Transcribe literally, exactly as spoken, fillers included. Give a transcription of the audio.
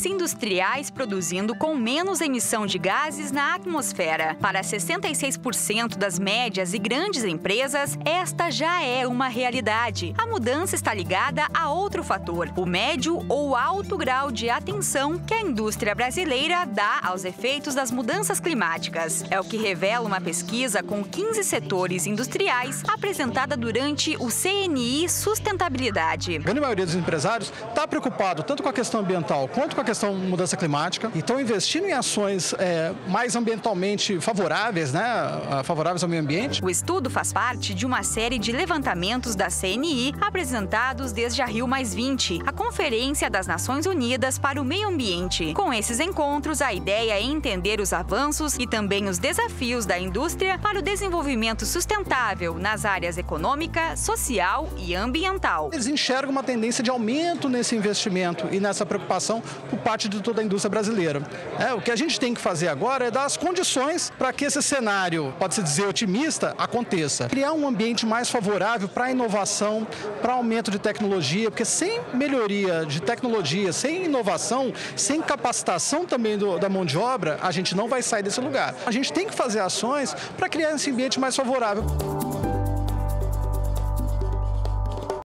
instalações industriais produzindo com menos emissão de gases na atmosfera. Para sessenta e seis por cento das médias e grandes empresas, esta já é uma realidade. A mudança está ligada a outro fator, o médio ou alto grau de atenção que a indústria brasileira dá aos efeitos das mudanças climáticas. É o que revela uma pesquisa com quinze setores industriais apresentada durante o C N I Sustentabilidade. A grande maioria dos empresários está preocupado tanto com a questão ambiental quanto com a questão de mudança climática e estão investindo em ações é, mais ambientalmente favoráveis, né, favoráveis ao meio ambiente. O estudo faz parte de uma série de levantamentos da C N I apresentados desde a Rio mais vinte, a Conferência das Nações Unidas para o Meio Ambiente. Com esses encontros, a ideia é entender os avanços e também os desafios da indústria para o desenvolvimento sustentável nas áreas econômica, social e ambiental. Eles enxergam uma tendência de aumento nesse investimento e nessa preocupação por parte de toda a indústria brasileira. É, o que a gente tem que fazer agora é dar as condições para que esse cenário, pode-se dizer otimista, aconteça. Criar um ambiente mais favorável para a inovação, para aumento de tecnologia, porque sem melhoria de tecnologia, sem inovação, sem capacitação também do, da mão de obra, a gente não vai sair desse lugar. A gente tem que fazer ações para criar esse ambiente mais favorável.